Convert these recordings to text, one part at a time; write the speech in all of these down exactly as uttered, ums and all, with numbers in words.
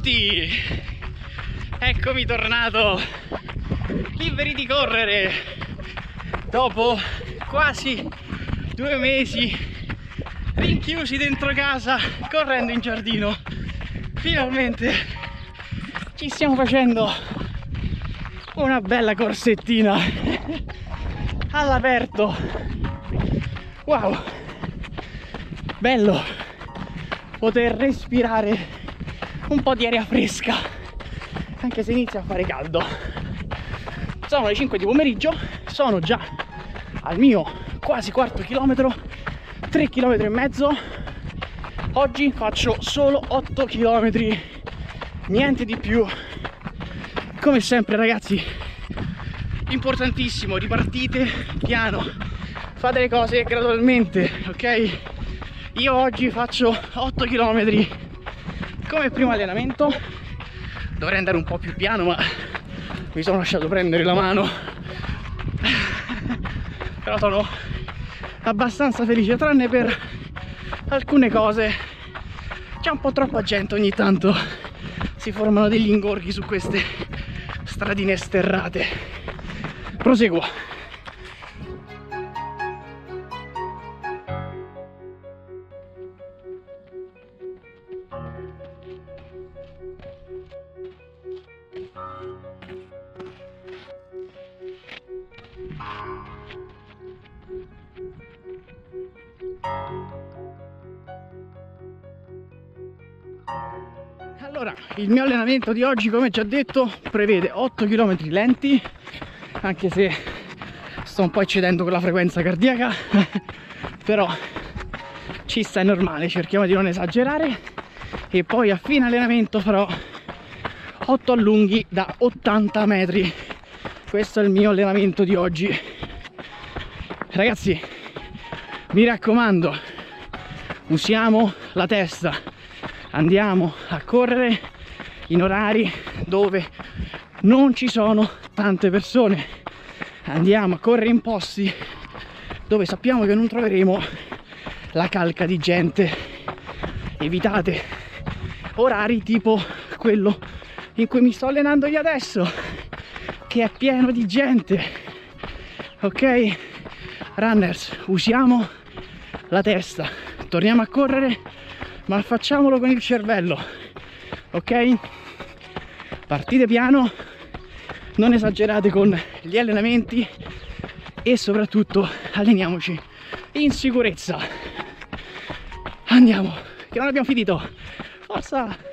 tutti! Eccomi tornato, liberi di correre, dopo quasi due mesi rinchiusi dentro casa, correndo in giardino. Finalmente ci stiamo facendo una bella corsettina all'aperto. Wow, bello poter respirare un po' di aria fresca, anche se inizia a fare caldo. Sono le cinque di pomeriggio, sono già al mio quasi quarto chilometro, tre chilometri e mezzo. Oggi faccio solo otto chilometri, niente di più. Come sempre ragazzi, importantissimo, ripartite piano, fate le cose gradualmente, ok? Io oggi faccio otto chilometri come primo allenamento, dovrei andare un po' più piano ma mi sono lasciato prendere la mano. Però sono abbastanza felice, tranne per alcune cose. C'è un po' troppa gente ogni tanto, si formano degli ingorghi su queste stradine sterrate. Proseguo. Allora, il mio allenamento di oggi, come già detto, prevede otto chilometri lenti, anche se sto un po' eccedendo con la frequenza cardiaca, però ci sta, è normale, cerchiamo di non esagerare. E poi a fine allenamento farò otto allunghi da ottanta metri. Questo è il mio allenamento di oggi. Ragazzi, mi raccomando, usiamo la testa, andiamo a correre in orari dove non ci sono tante persone, andiamo a correre in posti dove sappiamo che non troveremo la calca di gente. Evitate orari tipo quello in cui mi sto allenando io adesso, che è pieno di gente, ok? Runners, usiamo la testa, torniamo a correre ma facciamolo con il cervello, ok? Partite piano, non esagerate con gli allenamenti e soprattutto alleniamoci in sicurezza. Andiamo, che non abbiamo finito, forza!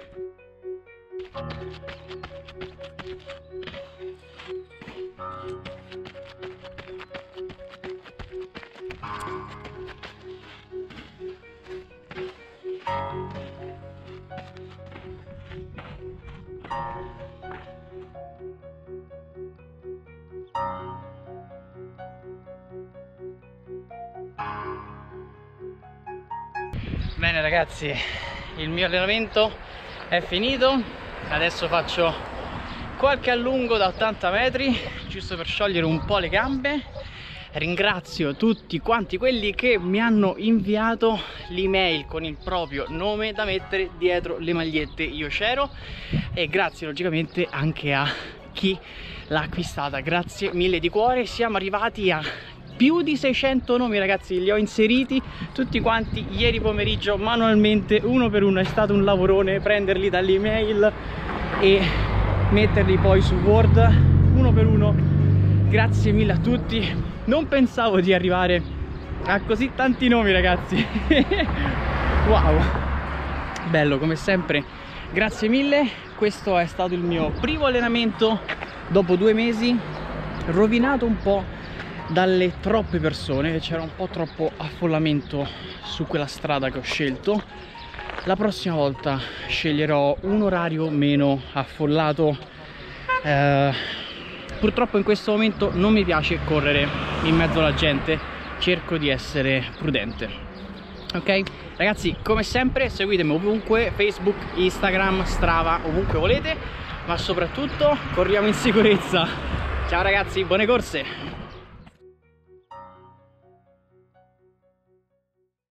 Bene ragazzi, il mio allenamento è finito, adesso faccio qualche allungo da ottanta metri, giusto per sciogliere un po' le gambe. Ringrazio tutti quanti quelli che mi hanno inviato l'email con il proprio nome da mettere dietro le magliette Io C'ero, e grazie logicamente anche a chi l'ha acquistata, grazie mille di cuore. Siamo arrivati a più di seicento nomi ragazzi, li ho inseriti tutti quanti ieri pomeriggio manualmente, uno per uno. È stato un lavorone prenderli dall'email e metterli poi su Word uno per uno. Grazie mille a tutti, non pensavo di arrivare a così tanti nomi ragazzi. Wow, bello come sempre, grazie mille. Questo è stato il mio primo allenamento dopo due mesi, rovinato un po' dalle troppe persone, c'era un po' troppo affollamento su quella strada che ho scelto. La prossima volta sceglierò un orario meno affollato. eh, purtroppo in questo momento non mi piace correre in mezzo alla gente, cerco di essere prudente, ok ragazzi? Come sempre seguitemi ovunque, Facebook, Instagram, Strava, ovunque volete, ma soprattutto corriamo in sicurezza. Ciao ragazzi, buone corse!